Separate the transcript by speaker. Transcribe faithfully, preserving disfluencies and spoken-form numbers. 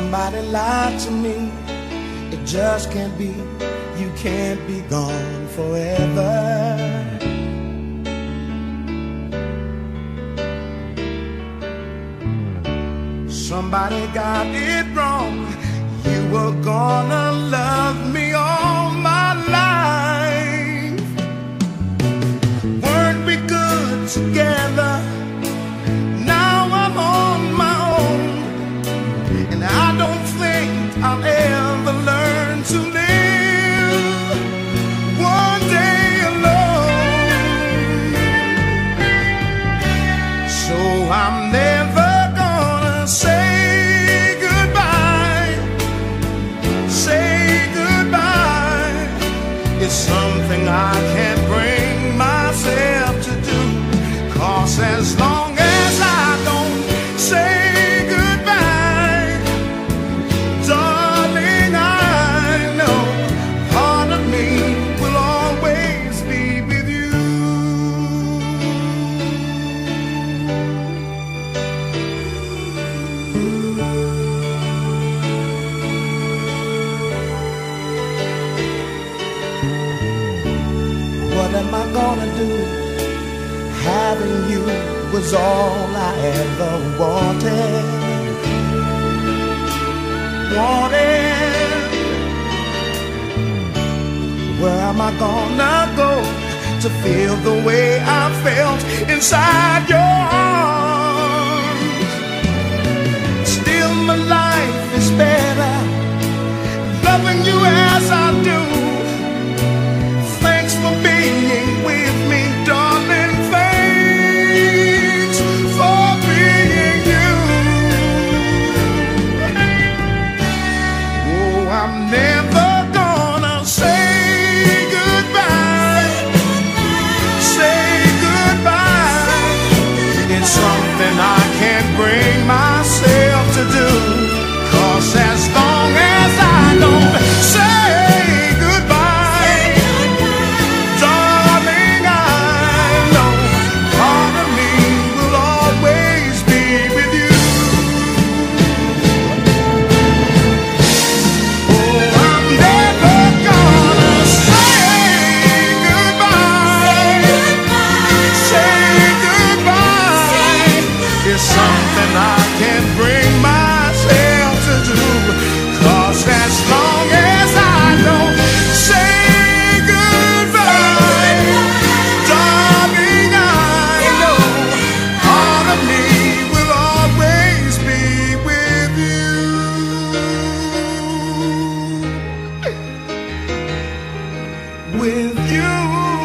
Speaker 1: somebody lied to me. It just can't be. You can't be gone forever. Somebody got it wrong. You were gonna love me all my life. Weren't we good together? Now I'm on my own, and I don't think I'll ever learn to live one day alone. So I'm never gonna say it's something I can't bring myself to do. 'Cause as long as I don't say goodbye, darling, I know part of me will always be with you. What am I gonna do? Having you was all I ever wanted. Wanted. Where am I gonna go to feel the way I felt inside your arms? Still my life is better loving you as I do. Bring myself to do. 'Cause as long as I don't say goodbye, darling, I know part of me will always be with you. Oh, I'm never gonna say goodbye. Say goodbye. It's something I can't bring myself to do. 'Cause as long as I don't say goodbye, darling, I know part of me will always be with you. With you.